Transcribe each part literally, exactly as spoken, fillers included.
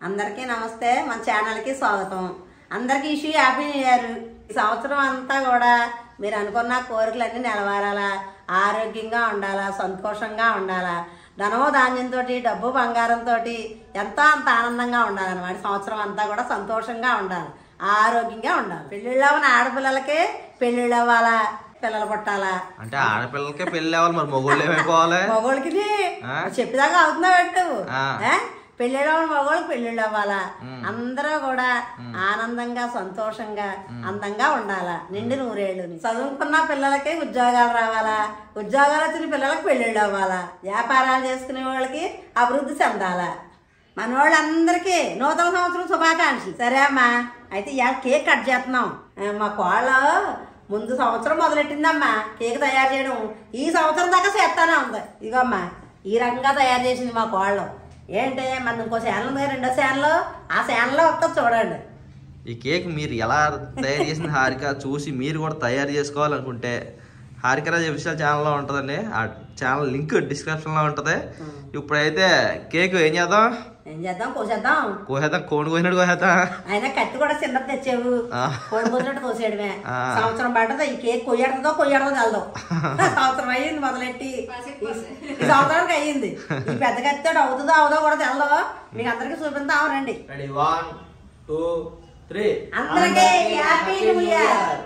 అందరికీ నమస్తే, మన ఛానల్కి స్వాగతం. అందరికీ ఇష్యూ హ్యాపీ న్యూ ఇయర్. ఈ సంవత్సరం అంతా కూడా మీరు అనుకున్న కోరికలన్నీ నెరవేరాలా, ఆరోగ్యంగా ఉండాలా, సంతోషంగా ఉండాలా, ధనమో ధాన్యంతో డబ్బు బంగారంతో ఎంతో అంత ఆనందంగా ఉండాలన్నమాట. సంవత్సరం అంతా కూడా సంతోషంగా ఉండాలి, ఆరోగ్యంగా ఉండాలి. పెళ్ళిళ్ళు అవ్వని ఆడపిల్లలకి పెళ్ళిళ్ళు అవ్వాలా, పిల్లలు పుట్టాలా అంటే ఆడపిల్లలకే పెళ్లి అవ్వాలి, మరి మొగోళ్ళు ఏమైపోవాలి? మొగోళ్ళకి చెప్పేదాకా అవుతున్నావు పెట్టు. పెళ్ళిళ్ళు మగవాళ్ళకి పెళ్ళిళ్ళు అవ్వాలా, అందరూ కూడా ఆనందంగా సంతోషంగా అందంగా ఉండాలా, నిండి నూరేళ్ళు. చదువుకున్న పిల్లలకి ఉద్యోగాలు రావాలా, ఉద్యోగాలు వచ్చిన పిల్లలకి పెళ్ళిళ్ళు అవ్వాలా, వ్యాపారాలు చేసుకునే వాళ్ళకి అభివృద్ధి చెందాలా. మన వాళ్ళందరికీ నూతన సంవత్సరం శుభాకాంక్షలు. సరే అమ్మా, అయితే ఇవాళ కేక్ కట్ చేస్తున్నాం. మా కోళ్ళ ముందు సంవత్సరం మొదలెట్టిందమ్మా కేక్ తయారు చేయడం. ఈ సంవత్సరం దాకా చేస్తానే ఉంది. ఇదిగోమ్మా ఈ రకంగా తయారు చేసింది మా కోళ్ళం. ఏంటే మన ఇంకో ఛానల్ ఉంది, రెండో ఛానల్, ఆ ఛానల్లో వస్తుంది చూడండి. ఈ కేక్ మీరు ఎలా తయారు చేసిన హారిక చూసి మీరు కూడా తయారు చేసుకోవాలనుకుంటే హారిక రాజ్ అఫీషియల్ ఛానల్లో ఉంటుందండి. ఆ ఛానల్ లింక్ డిస్క్రిప్షన్లో ఉంటుంది. ఇప్పుడైతే కేక్ ఏం చేద్దాం ఏం చేద్దాం కోసేద్దాం కోసేద్దాం కోడి కోసినట్టు కోసేద్దాం. అయినా కత్తి కూడా చిన్నది తెచ్చావు, కోడి కోసినట్టు కోసేయడమే. సంవత్సరం పడుతుంది ఈ కేక్ కొయ్యడదో కొయ్యడదో కలదు. సంవత్సరం అయ్యింది మొదలెట్టి, ఈ సంవత్సరానికి అయ్యింది. ఈ పెద్ద కత్తి అవుతుందో అవుదో కూడా తెలదు. మీకు అందరికి చూపిద్దాం రండి. వన్ టూ త్రీ అందరికీ హ్యాపీ న్యూ ఇయర్.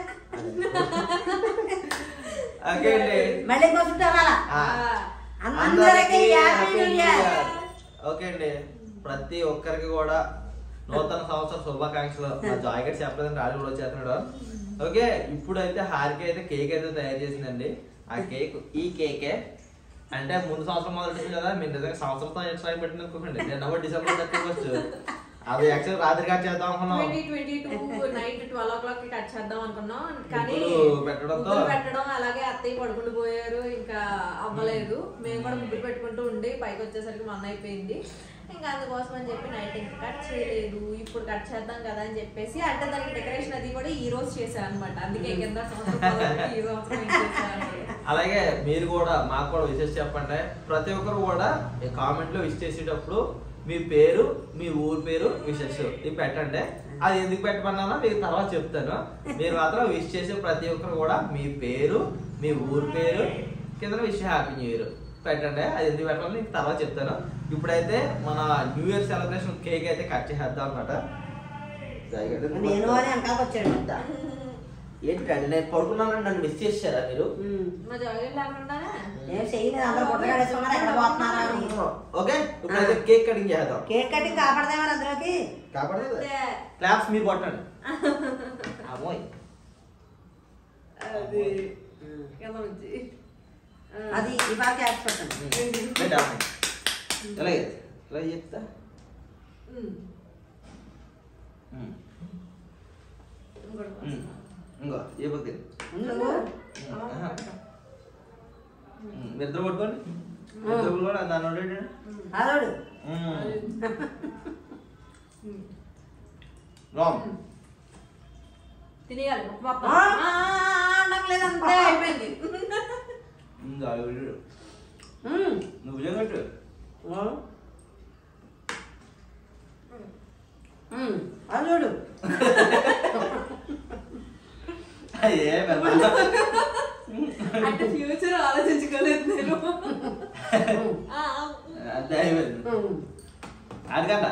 మళ్ళీ కోసుకుంటారా? అందరికీ హ్యాపీ న్యూ ఇయర్. ఓకే అండి, ప్రతి ఒక్కరికి కూడా నూతన సంవత్సర శుభాకాంక్షలు. మా జాయ్ గట్టి చెప్పలేదంటే రాజు కూడా వచ్చేస్తున్నాడు. ఓకే, ఇప్పుడైతే హారిక అయితే కేక్ అయితే తయారు చేసిందండి. ఆ కేక్ ఈ కేకే అంటే ముందు సంవత్సరం మొదలెట్టింది కదా, మీరు నిజంగా సంవత్సరంతో ఎక్స్ట్రా పెట్టింది అనుకోండి. నేను నవ్వు డిసెంబర్ థర్టీ ఫస్ట్ అది యాక్చువల్ రాత్రి కట్ చేద్దాం అనుకున్నాం. Night twelve o'clock cut చేద్దాం అనుకున్నాం, కానీ పెట్టడంతో పెట్టడం అలాగే అత్తయ్య పడుకుంటూ పోయారు, ఇంకా అవ్వలేదు. మేము కూడా ముగ్గురు పెట్టుకుంటూ ఉండి పైకి వచ్చేసరికి మన అయిపోయింది. ఇంకా అందుకోసం అని చెప్పి నైట్ ఇంకా కట్ చేయలేదు. ఇప్పుడు కట్ చేద్దాం కదా అని చెప్పేసి, అంటే దానికి డెకరేషన్ అది కూడా ఈ రోజు చేశాను అనమాట. అందుకే కింద ఈ సంవత్సరం అలాగే మీరు కూడా మాకు కూడా విషెస్ చెప్పండి. ప్రతి ఒక్కరు కూడా కామెంట్ లో విష్ చేసేటప్పుడు మీ పేరు, మీ ఊరు పేరు, విషెస్ ఇవి పెట్టండి. అది ఎందుకు పెట్టమన్నా మీకు తర్వాత చెప్తాను. మీరు మాత్రం విష్ చేసే ప్రతి ఒక్కరు కూడా మీ పేరు, మీ ఊరు పేరు కింద విష్ హ్యాపీ న్యూ ఇయర్ పెట్టండి. అది ఎందుకు పెట్టాలని మీకు తర్వాత చెప్తాను. ఇప్పుడైతే మన న్యూ ఇయర్ సెలబ్రేషన్ కేక్ అయితే కట్ చేసేద్దాం అనమాట. ఏంటండి నేను పడుకున్నానని నన్ను మిస్ చేశారా మీరు? ఓకే, ఇప్పుడైతే కేక్ కటింగ్ చేద్దాం. కేక్ కటింగ్ కాపాడదేమో అందులోకి కాపాడలేదు. క్లాప్స్ మీరు కొట్టండి. అమ్మోయ్ అది అది ఇవాళ క్యాప్స్ పెట్టండి. అలాగే ఇలా చెప్తా. ఇంకో ఏ పక్కన నిద్ర పట్టుకోండి. నిద్ర కూడా దాని అదోడు రామ్ తినేయాలి. అంతే అయిపోయింది. నువ్వు విజయగట్టు అదోడు అంటే ఫ్యూచర్ ఆలోచించుకోలేదు నేను. అంతే అయిపోయింది. అదికంట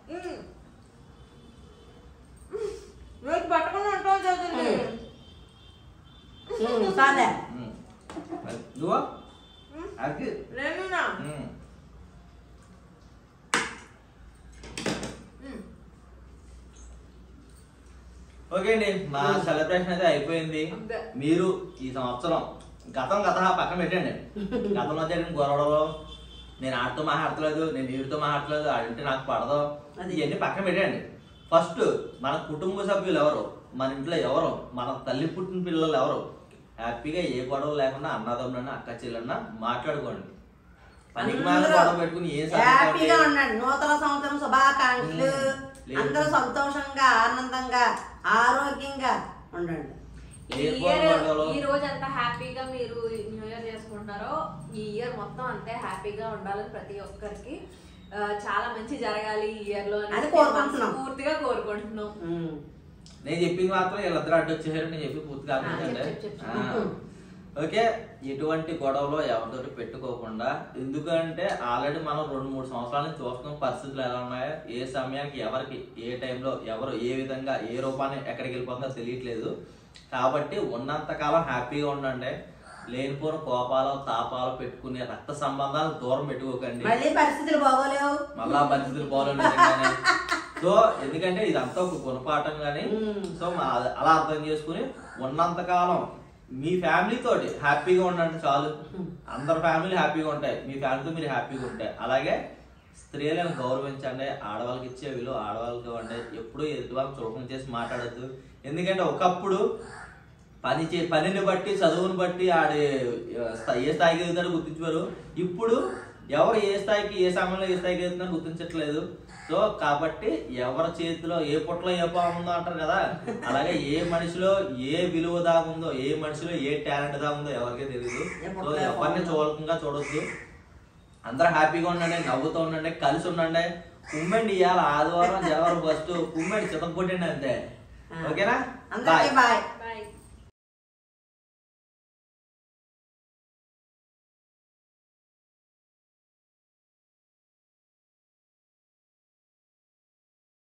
రోజు పట్టుకుని ఉంటావు చదువుతుంది. నువ్వు అది నేనునా ఓకే అండి, మా సెలబ్రేషన్ అయితే అయిపోయింది. మీరు ఈ సంవత్సరం గతం గత పక్కన పెట్టండి. గతంలో జరిగిన గొడవలు, నేను ఆడితో మాట్లాడలేదు, నేను వీడితో మాట్లాడలేదు, ఆడింటే నాకు పడదు, ఇవన్నీ పక్కన పెట్టండి. ఫస్ట్ మన కుటుంబ సభ్యులు ఎవరు, మన ఇంట్లో ఎవరు, మన తల్లి పుట్టిన పిల్లలు ఎవరు, హ్యాపీగా ఏ గొడవ లేకుండా అన్నదమ్ములన్నా అక్క చెల్లెన్నా మాట్లాడుకోండి. పనికి మాల గొడవ పెట్టుకుని ఏ హ్యాపీగా ఉండండి. నూతన సంవత్సరం శుభాకాంక్షలు. అందరూ సంతోషంగా ఆనందంగా ఆరోగ్యంగా ఉండండి. ఈ రోజు అంతా హ్యాపీగా మీరు న్యూ ఇయర్ చేసుకుంటున్నారో ఈ ఇయర్ మొత్తం అంతే హ్యాపీగా ఉండాలని ప్రతి ఒక్కరికి చాలా మంచి జరగాలి ఈ ఇయర్ లో అది కోరుకుంటున్నాం. పూర్తిగా కోరుకుంటున్నాం. నేను చెప్పింది మాత్రం వీళ్ళిద్దరు అడ్డు వచ్చేసారు. నేను చెప్పి పూర్తిగా అర్థం. ఓకే, ఎటువంటి గొడవలో ఎవరితోటి పెట్టుకోకుండా, ఎందుకంటే ఆల్రెడీ మనం రెండు మూడు సంవత్సరాల నుంచి చూస్తున్నాం పరిస్థితులు ఎలా ఉన్నాయో, ఏ సమయానికి ఎవరికి ఏ టైంలో ఎవరు ఏ విధంగా ఏ రూపాన్ని ఎక్కడికి వెళ్ళిపోతుందో తెలియట్లేదు. కాబట్టి ఉన్నంత కాలం హ్యాపీగా ఉండండి. లేనిపోయిన కోపాలు తాపాలు పెట్టుకునే రక్త సంబంధాలు దూరం పెట్టుకోకండి. మళ్ళీ పరిస్థితులు బాగోలేవు, మళ్ళా పరిస్థితులు బాగోలేవు. సో ఎందుకంటే ఇదంతా ఒక గుణపాఠం కానీ, సో అలా అర్థం చేసుకుని ఉన్నంత కాలం మీ ఫ్యామిలీ తోటి హ్యాపీగా ఉండండి చాలు. అందరు ఫ్యామిలీ హ్యాపీగా ఉంటాయి, మీ ఫ్యామిలీతో మీరు హ్యాపీగా ఉంటాయి. అలాగే స్త్రీలను గౌరవించండి, ఆడవాళ్ళకి ఇచ్చే విలువ ఆడవాళ్ళకి ఇవ్వండి. ఎప్పుడు ఎదుటి వాళ్ళకి చులకన చేసి మాట్లాడద్దు. ఎందుకంటే ఒకప్పుడు పని చే పనిని బట్టి చదువుని బట్టి ఆడి ఏ స్థాయికి ఎదుగుతారో గుర్తించారు. ఇప్పుడు ఎవరు ఏ స్థాయికి ఏ సమయంలో ఏ స్థాయికి ఎదుగుతున్నారో గుర్తించట్లేదు. సో కాబట్టి ఎవరి చేతిలో ఏ పుట్టలో ఏ పాము ఉందో అంటారు కదా, అలాగే ఏ మనిషిలో ఏ విలువ దాగుందో, ఏ మనిషిలో ఏ టాలెంట్ దాగుందో ఎవరికే తెలియదు. సో ఎవరిని చూడకంగా చూడొద్దు. అందరూ హ్యాపీగా ఉండండి, నవ్వుతూ ఉండండి, కలిసి ఉండండి. కుమ్మండి ఇవాళ ఆదివారం జనవరి ఫస్ట్ కుమ్మండి చితకొట్టండి అంతే. ఓకేనా? బాయ్.